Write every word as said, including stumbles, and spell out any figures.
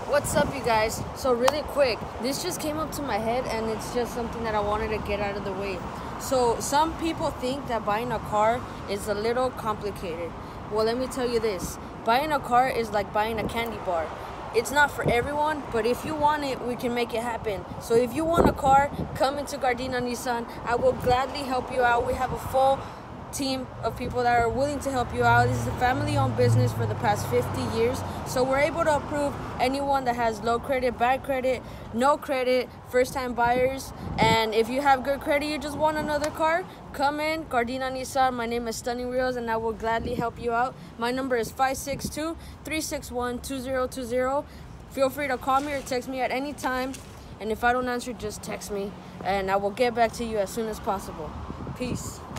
What's up, you guys? So really quick, this just came up to my head and it's just something that I wanted to get out of the way. So some people think that buying a car is a little complicated. Well, let me tell you this. Buying a car is like buying a candy bar. It's not for everyone, but if you want it, we can make it happen. So if you want a car, come into Gardena Nissan. I will gladly help you out. We have a full team of people that are willing to help you out. This is a family-owned business for the past fifty years, so we're able to approve anyone that has low credit, bad credit, no credit, first-time buyers. And if you have good credit, you just want another car, come in Gardena Nissan. My name is Stunning Reels and I will gladly help you out. My number is five six two, three six one, two zero two zero. Feel free to call me or text me at any time, and if I don't answer, just text me and I will get back to you as soon as possible. Peace.